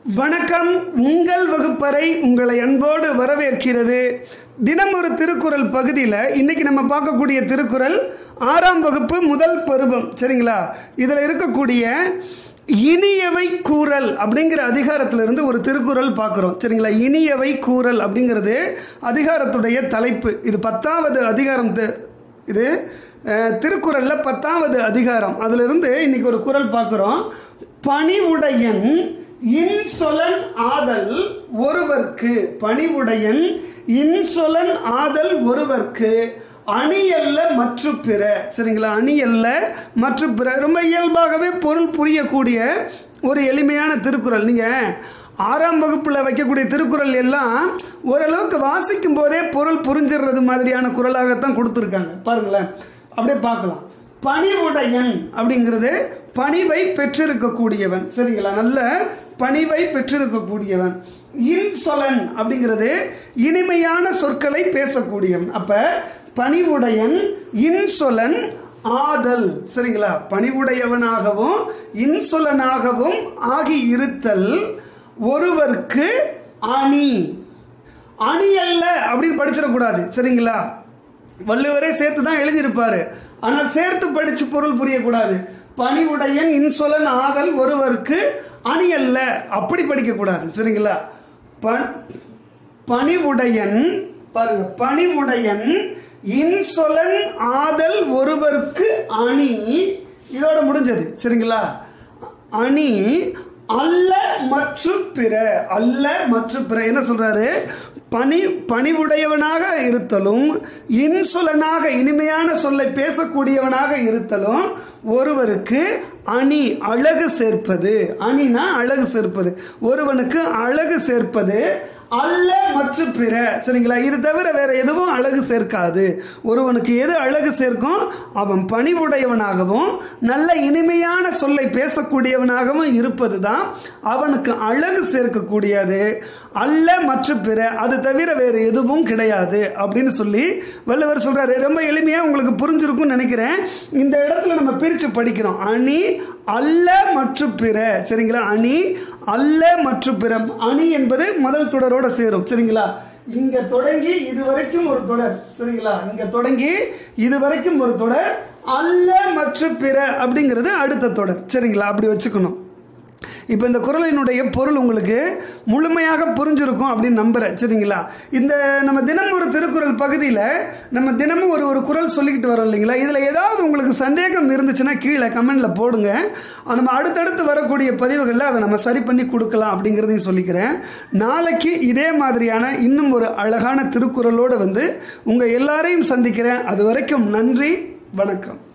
வணக்கம். உங்கள் வகுப்பறை உங்களை அன்போடு வரவேற்கிறது. தினம் ஒரு திருக்குறள் பகுதியில் இன்னைக்கு நம்ம பார்க்கக்கூடிய திருக்குறள் 6ஆம் வகுப்பு முதல் பருவம். சரிங்களா? இதில் இருக்கக்கூடிய இனியவை கூறல் அப்படிங்கிற அதிகாரத்திலிருந்து ஒரு திருக்குறள் பார்க்குறோம். சரிங்களா? இனியவை கூறல் அப்படிங்கிறது அதிகாரத்துடைய தலைப்பு. இது 10வது அதிகாரம். இது திருக்குறளில் 10வது அதிகாரம். அதிலிருந்து இன்னைக்கு ஒரு குறள் பார்க்குறோம். பணிவுடையன் இன்சொலன் ஆதல் ஒருவர்க்கு, பணிவுடையன் இன்சொலன் ஆதல் ஒருவர்க்கு அணியல்ல மற்ற பிற. சரிங்களா? அணியல்ல மற்ற பிற ரொம்ப இயல்பாகவே பொருள் புரியக்கூடிய ஒரு எளிமையான திருக்குறள். நீங்கள் 6ஆம் வகுப்பில் வைக்கக்கூடிய திருக்குறள் எல்லாம் ஓரளவுக்கு வாசிக்கும் போதே பொருள் புரிஞ்சிடுறது மாதிரியான குறளாகத்தான் கொடுத்துருக்காங்க. பாருங்களேன், அப்படியே பார்க்கலாம். பணிவுடையன் அப்படிங்கிறது பணிவை பெற்றிருக்கக்கூடியவன். சரிங்களா? நல்ல பணிவை பெற்றிருக்கக்கூடியவன். இன்சொலன் அப்படிங்கிறது இனிமையான சொற்களை பேசக்கூடியவன். அப்ப பணிவுடையன் இன்சொலன் ஆதல். சரிங்களா? பணிவுடையவனாகவும் இன்சொலனாகவும் ஆகி இருத்தல் ஒருவர்க்கு அணி. அணி அல்ல அப்படின்னு படிச்சிடக்கூடாது. சரிங்களா? வள்ளுவரே சேர்த்து தான் எழுதியிருப்பாரு. ஆனால் சேர்த்து படிச்சு பொருள் புரியக்கூடாது. பணிவுடையன் இன்சொலன் ஆதல் ஒருவர்க்கு அணி அல்ல அப்படி படிக்கக்கூடாது. சரிங்களா? பணிவுடையன், பாருங்க, பணிவுடையன் இன்சொலன் ஆதல் ஒருவர்க்கு அணி. இதோட முடிஞ்சது. சரிங்களா? அணி அல்ல மற்ற பிற. அல்ல மற்ற பிற என்ன சொல்றாரு? பணிவுடையவனாக இருத்தலும் இன்சொலனாக இனிமையான சொல்லை பேசக்கூடியவனாக இருத்தலும் ஒருவருக்கு அணி அழகு சேர்ப்பது. அணினா அழகு சேர்ப்பது. ஒருவனுக்கு அழகு சேர்ப்பது அல்ல மற்ற பிற. சரிங்களா? இது தவிர வேற எதுவும் அழகு சேர்க்காது. ஒருவனுக்கு எது அழகு சேர்க்கும்? அவன் பணிவுடையவனாகவும் நல்ல இனிமையான சொல்லை பேசக்கூடியவனாகவும் இருப்பது தான் அவனுக்கு அழகு சேர்க்கக்கூடியது. அல்ல மற்ற பிற, அது தவிர வேறு எதுவும் கிடையாது அப்படின்னு சொல்லி வள்ளுவர் சொல்றாரு. ரொம்ப எளிமையா உங்களுக்கு புரிஞ்சிருக்கும் நினைக்கிறேன். இந்த இடத்துல நம்ம பிரிச்சு படிக்கிறோம். அணி அல்ல மற்ற பிற. சரிங்களா? அணி அல்ல மற்ற பிற. அணி என்பது முதல் தொடரோட சேரும். சரிங்களா? இங்க தொடங்கி இதுவரைக்கும் ஒரு தொடர். சரிங்களா? இங்க தொடங்கி இதுவரைக்கும் ஒரு தொடர். அல்ல மற்ற பிற அப்படிங்கிறது அடுத்த தொடர். சரிங்களா? அப்படி வச்சுக்கணும். இப்போ இந்த குறளினுடைய பொருள் உங்களுக்கு முழுமையாக புரிஞ்சிருக்கும் அப்படின்னு நம்புகிறேன். சரிங்களா? இந்த நம்ம தினம் ஒரு திருக்குறள் பகுதியில் நம்ம தினமும் ஒரு குறள் சொல்லிக்கிட்டு வரோம் இல்லைங்களா? இதில் ஏதாவது உங்களுக்கு சந்தேகம் இருந்துச்சுன்னா கீழே கமெண்டில் போடுங்க. நம்ம அடுத்தடுத்து வரக்கூடிய பதிவுகளில் அதை நம்ம சரி பண்ணி கொடுக்கலாம் அப்படிங்கிறதையும் சொல்லிக்கிறேன். நாளைக்கு இதே மாதிரியான இன்னும் ஒரு அழகான திருக்குறளோடு உங்கள் எல்லாரையும் சந்திக்கிறேன். அது வரைக்கும் நன்றி, வணக்கம்.